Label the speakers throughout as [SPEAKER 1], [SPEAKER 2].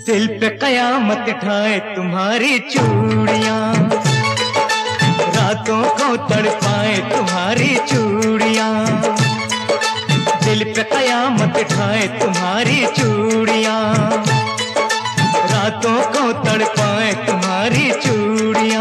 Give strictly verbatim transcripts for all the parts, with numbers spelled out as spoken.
[SPEAKER 1] दिल पे कयामत ढाए तुम्हारी चूड़ियां, रातों को तड़पाए तुम्हारी चूड़ियां। दिल पे कयामत ढाए तुम्हारी चूड़ियां, रातों को तड़पाए तुम्हारी चूड़ियां।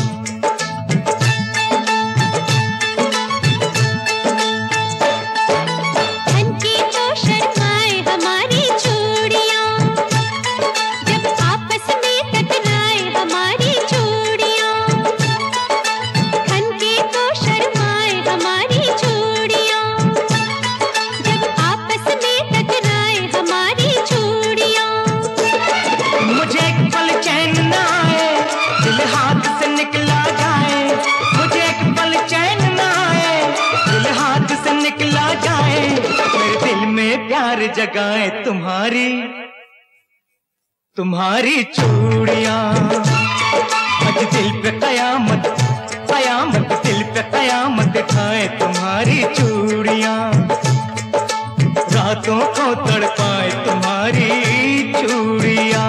[SPEAKER 1] प्यार जगाए तुम्हारी तुम्हारी चूड़ियां। आज दिल पे कयामत कयामत दिल पे कयामत ढाए तुम्हारी चूड़ियां, रातों को तड़पाए तुम्हारी चूड़ियां।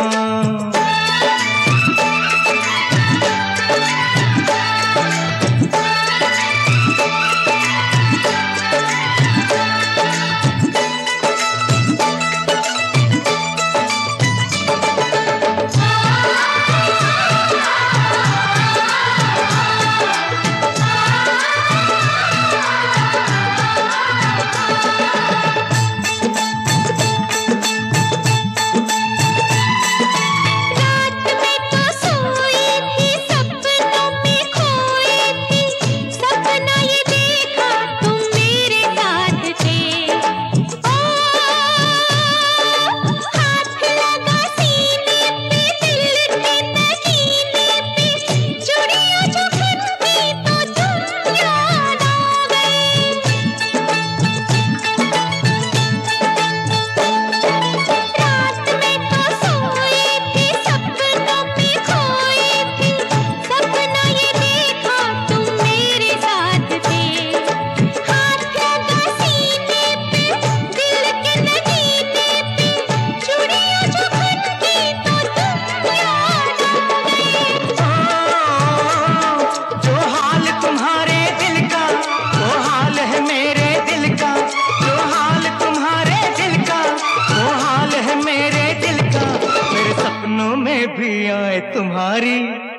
[SPEAKER 1] भी आए तुम्हारी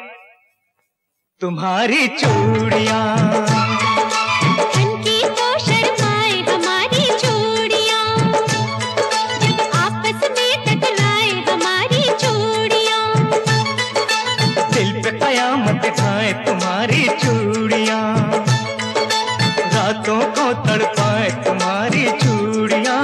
[SPEAKER 1] तुम्हारी चूड़ियां।
[SPEAKER 2] खनकी तो शर्माए हमारी चूड़ियां, जब आपस में टकराए हमारी चूड़ियां।
[SPEAKER 1] दिल पे कयामत ढाए तुम्हारी चूड़ियां, रातों को तड़पाए तुम्हारी चूड़ियां।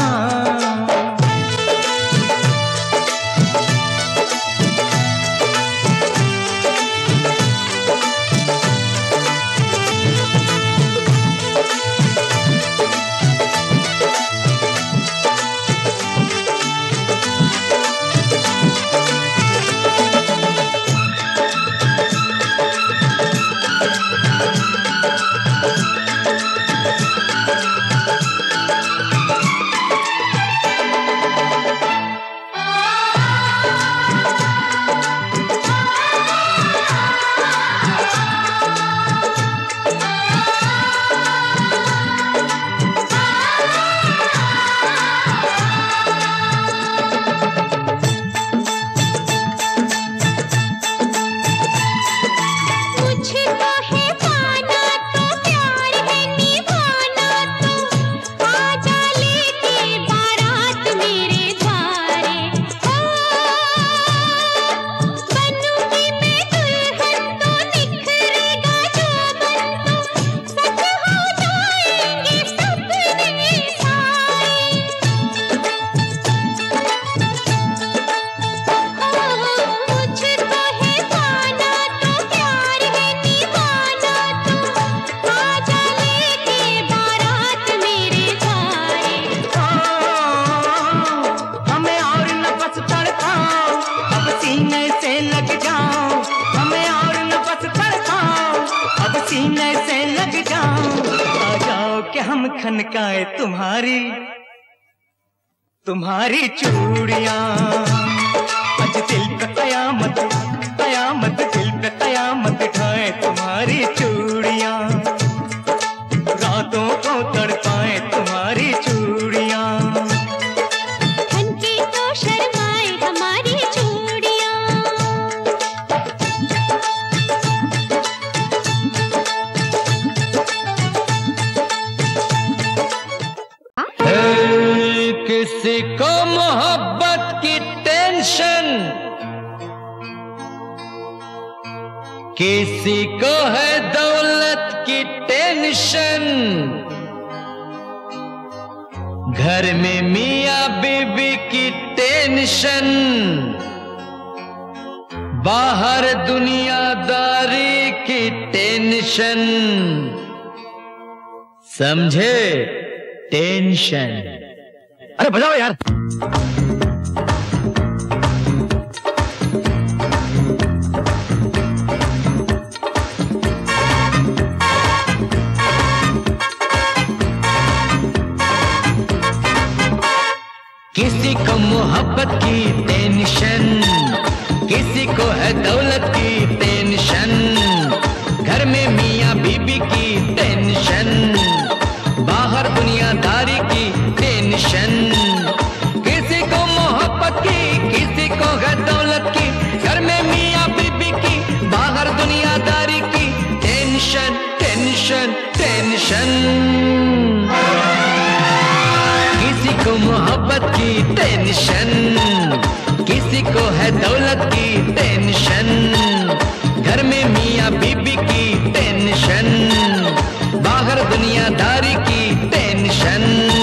[SPEAKER 1] सीने से लग जाओ, आ जाओ कि हम खनकाए तुम्हारी तुम्हारी चूड़ियां। कयामत कयामत दिल पे कयामत ढाए तुम्हारी चूड़ियां, रातों को तड़पाए तुम्हारी चूड़ियां।
[SPEAKER 2] ठनके तो शर्माए हमारी चूड़ियां।
[SPEAKER 3] किसी को मोहब्बत की टेंशन, किसी को है दौलत की टेंशन। घर में मियां बीबी की टेंशन, बाहर दुनियादारी की टेंशन। समझे? टेंशन।
[SPEAKER 4] अरे बजाओ यार।
[SPEAKER 3] किसी को मोहब्बत की टेंशन, किसी को है दौलत की टेंशन। घर में मियां बीबी की टेंशन, बाहर दुनियादारी की टेंशन। किसी को मोहब्बत की, किसी को है दौलत की। घर में मियां बीबी की, बाहर दुनियादारी की टेंशन टेंशन टेंशन। किसी को मोहब्बत की टेंशन, किसी को है दौलत की टेंशन। घर में मियां बीबी की टेंशन, बाहर दुनियादारी की टेंशन।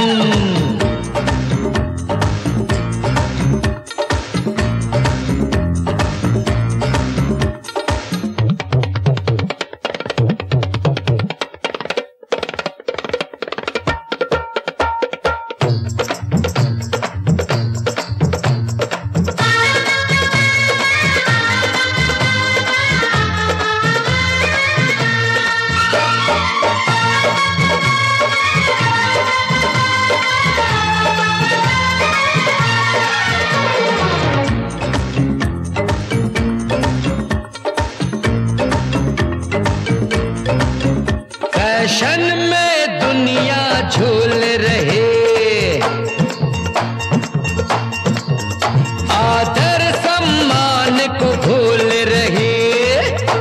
[SPEAKER 3] फैशन में दुनिया झूल रहे, आदर सम्मान को भूल रहे।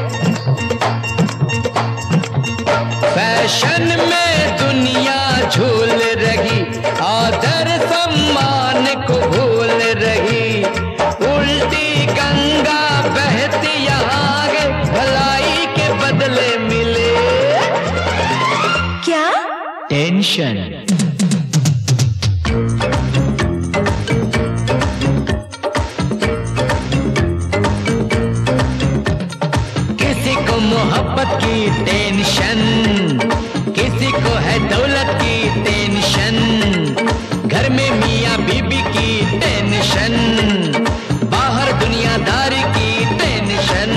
[SPEAKER 3] फैशन में दुनिया झूल रही, आदर सम्मान को भूल रही। उल्टी गंगा बहती यहाँ आगे, भलाई के बदले मिले
[SPEAKER 2] क्या?
[SPEAKER 3] टेंशन। किसी को मोहब्बत की टेंशन, किसी को है दौलत की टेंशन। घर में मियां बीबी की टेंशन, बाहर दुनियादारी की टेंशन।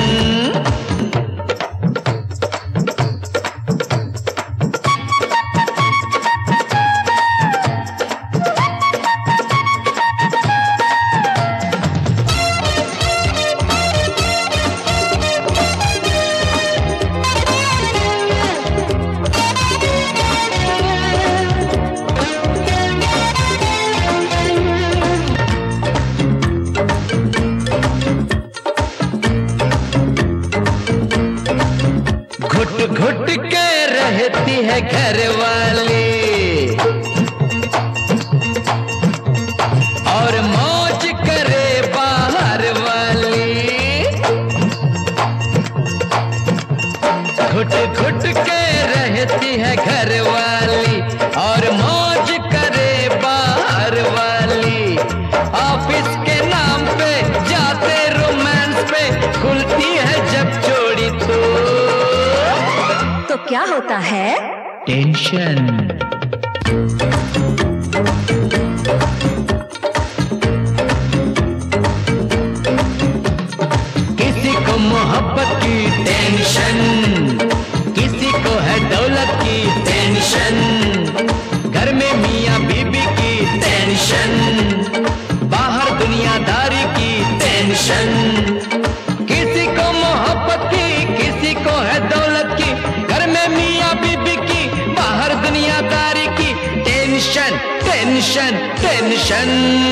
[SPEAKER 3] घुट घुट के रहती है घर वाली, और मौज करे बाहर वाली। घुट घुट के रहती है घर वाली, और मौज करे बाहर वाली। ऑफिस के नाम पे जाते रोमांस पे, खुलती है जब जोड़ी तो
[SPEAKER 2] तो क्या होता है?
[SPEAKER 3] टेंशन। किसी को मोहब्बत की टेंशन, किसी को है दौलत की टेंशन। घर में मियां बीबी की टेंशन, बाहर दुनियादारी की टेंशन। Tension tension.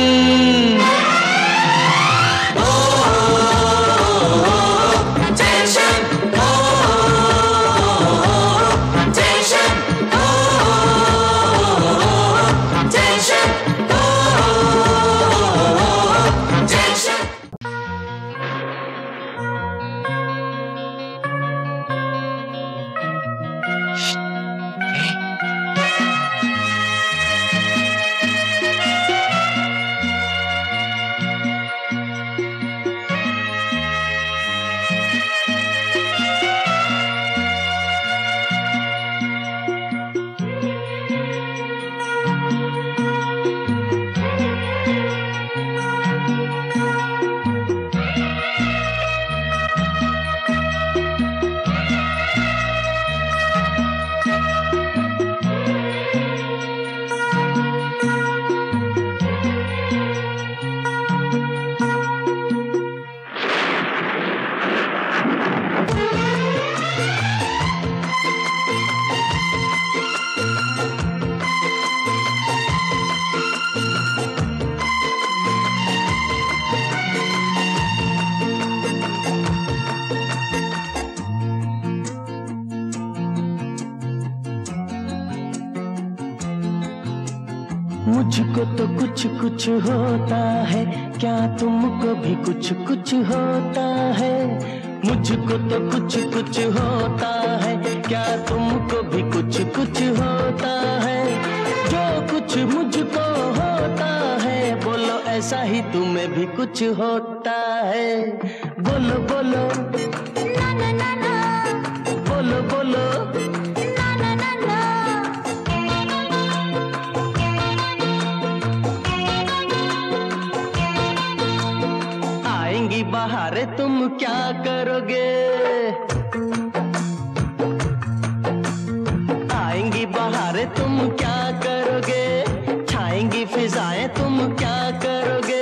[SPEAKER 5] मुझको तो कुछ कुछ होता है, क्या तुमको भी कुछ कुछ होता है? मुझको तो कुछ कुछ होता है, क्या तुमको भी कुछ कुछ होता है? जो कुछ मुझको होता है, बोलो ऐसा ही तुम्हें भी कुछ होता है। बोलो बोलो ना ना ना ना, बोलो बोलो ना ना ना ना। आएंगी बहारें तुम क्या करोगे? आएंगी बहारें तुम क्या करोगे? छाएंगी फिजाएं तुम क्या करोगे?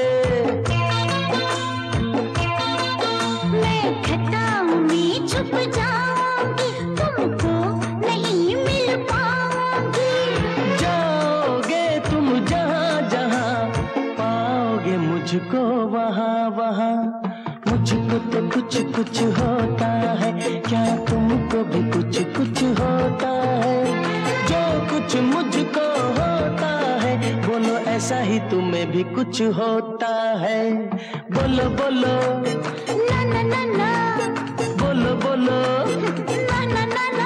[SPEAKER 2] मैं घटाओं में छुप जाऊंगी, तुमको नहीं मिल पाऊंगी।
[SPEAKER 5] जाओगे तुम जहां जहां, पाओगे मुझको वहां वहां। मुझको तो कुछ कुछ होता है, क्या तुमको भी कुछ कुछ होता है? जो कुछ मुझको होता है, बोलो ऐसा ही तुम्हें भी कुछ होता है। बोलो बोलो
[SPEAKER 2] ना ना ना ना,
[SPEAKER 5] बोलो बोलो
[SPEAKER 2] ना ना ना ना।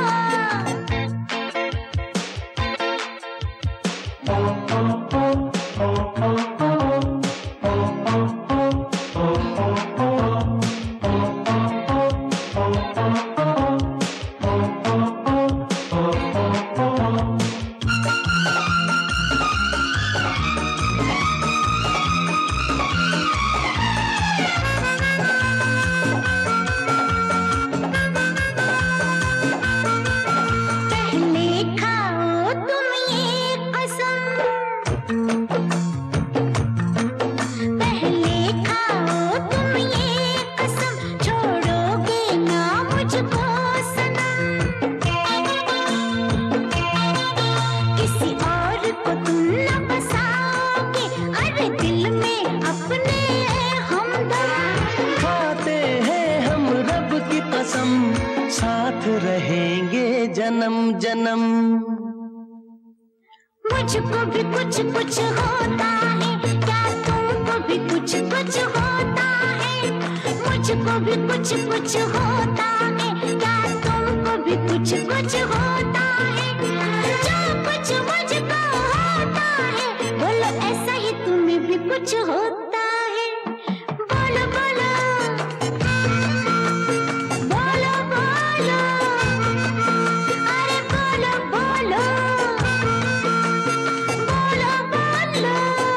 [SPEAKER 5] साथ रहेंगे जन्म जन्म।
[SPEAKER 2] मुझको भी कुछ कुछ होता है, क्या तुमको भी कुछ कुछ होता है? मुझको भी कुछ कुछ होता है, क्या तुमको भी कुछ कुछ होता है? जो कुछ मुझको होता है, बोलो ऐसा ही तुम्हें भी कुछ होता है। बोलो बोलो बोलो बोलो, अरे बोलो बोलो बोलो बोलो।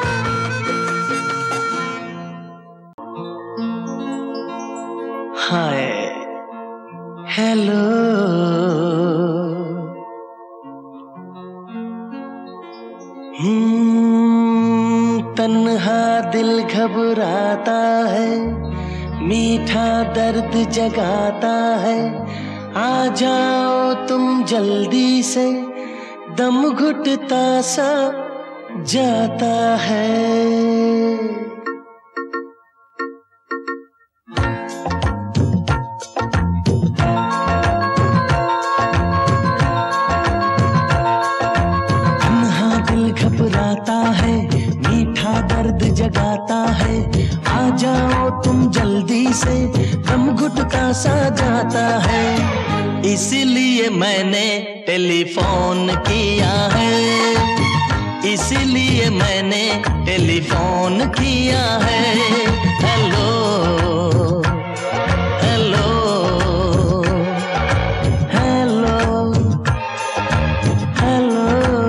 [SPEAKER 5] हाय हेलो, हम्म तन्हा दिल घबराता है, मीठा दर्द जगाता है। आ जाओ तुम जल्दी से, दम घुटता सा जाता है। घबराता है, मीठा दर्द जगाता है, आ जाओ तुम जल्दी से, दम घुटता सा जाता है, इसीलिए मैंने टेलीफोन किया है, इसीलिए मैंने टेलीफोन किया है। Hello hello hello hello.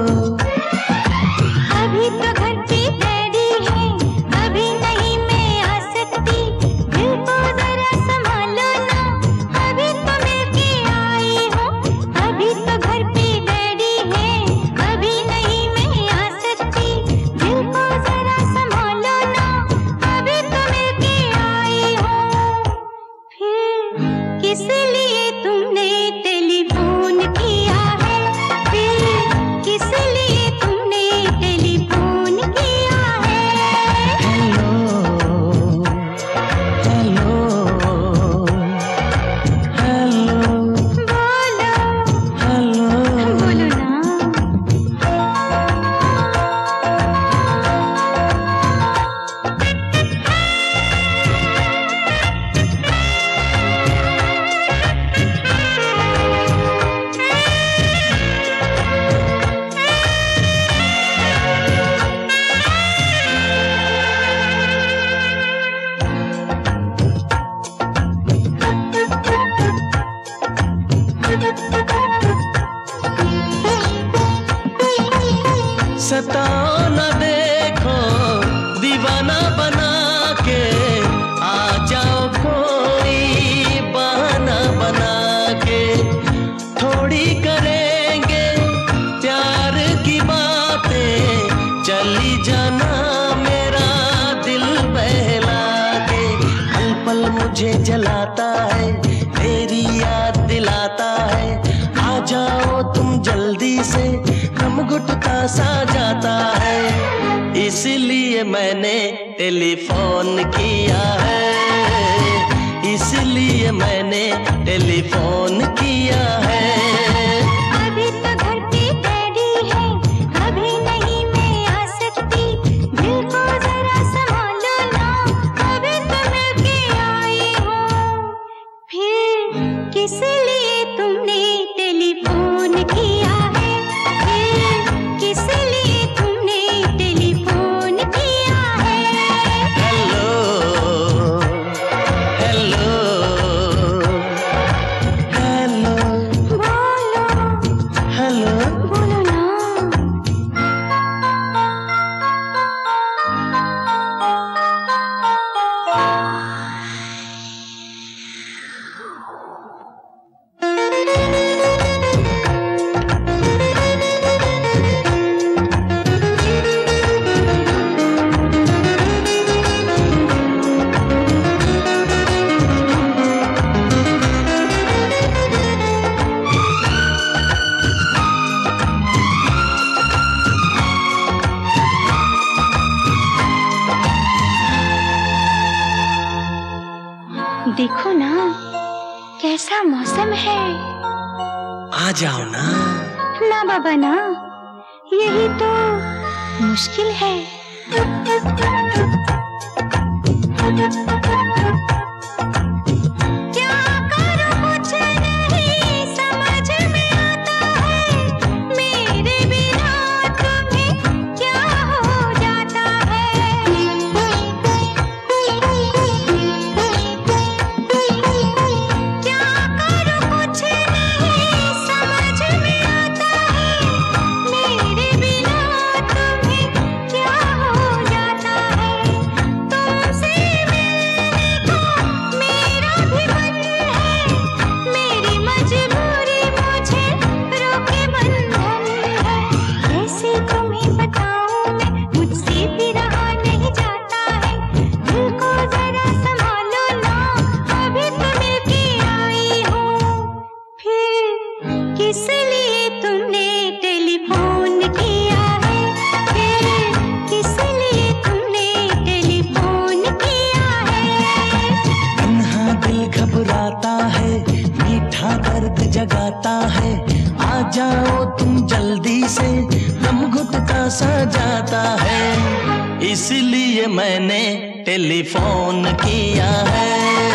[SPEAKER 2] अभी तो घर पे डैडी है, अभी नहीं मैं आ सकती, दिल को जरा संभालो ना, अभी तो मिलके आई हूँ। अभी तो घर पे डैडी है, अभी नहीं मैं आ सकती, दिल को जरा संभालो ना, अभी तो मिलके आई हूँ। फिर किस लिए तुमने टेलीफोन किया है, फिर किस लिए तुमने टेलीफोन किया है।
[SPEAKER 5] हेलो हेलो हेलो
[SPEAKER 2] बोलो
[SPEAKER 5] हेलो।
[SPEAKER 2] बोलो ना।
[SPEAKER 5] सताओ न देखो दीवाना बना के, आ जाओ कोई बहाना बना के, थोड़ी करेंगे प्यार की बातें, चली जाना मेरा दिल बहला के, पल पल मुझे जलाता है, तेरी याद दिलाता है, आ जाओ तुम जल्दी से, दम घुटता सा जाता है, इसलिए मैंने टेलीफोन किया है, इसलिए मैंने टेलीफोन किया है।
[SPEAKER 2] अभी तो घर पे डैडी है, अभी नहीं मैं आ सकती, दिल को जरा संभालो ना, अभी तो मिलके आई हूँ। फिर किस लिए तुमने टेलीफोन किया है, फिर किस लिए तुमने टेलीफोन किया है।
[SPEAKER 5] हेलो हेलो हेलो
[SPEAKER 2] बोलो
[SPEAKER 5] हेलो।
[SPEAKER 2] बोलो ना। देखो ना कैसा मौसम है।
[SPEAKER 5] आ जाओ ना।
[SPEAKER 2] ना बाबा ना, यही तो मुश्किल है। क्या करूं कुछ नहीं समझ में आता है, मेरे बिना तुम्हें क्या हो जाता है। क्या करूं कुछ नहीं समझ में आता है, मेरे बिना तुम्हें क्या हो जाता है। तुमसे मिलने
[SPEAKER 5] सा जाता है, इसलिए मैंने टेलीफोन किया है,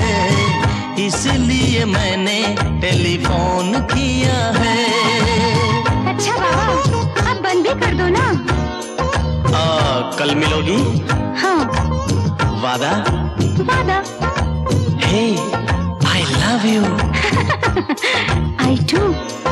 [SPEAKER 5] इसलिए मैंने टेलीफोन किया है।
[SPEAKER 2] अच्छा बाबा, अब बंद भी कर दो ना।
[SPEAKER 5] आ, कल मिलोगी?
[SPEAKER 2] हाँ।
[SPEAKER 5] वादा?
[SPEAKER 2] वादा।
[SPEAKER 5] Hey, I love you.
[SPEAKER 2] I to.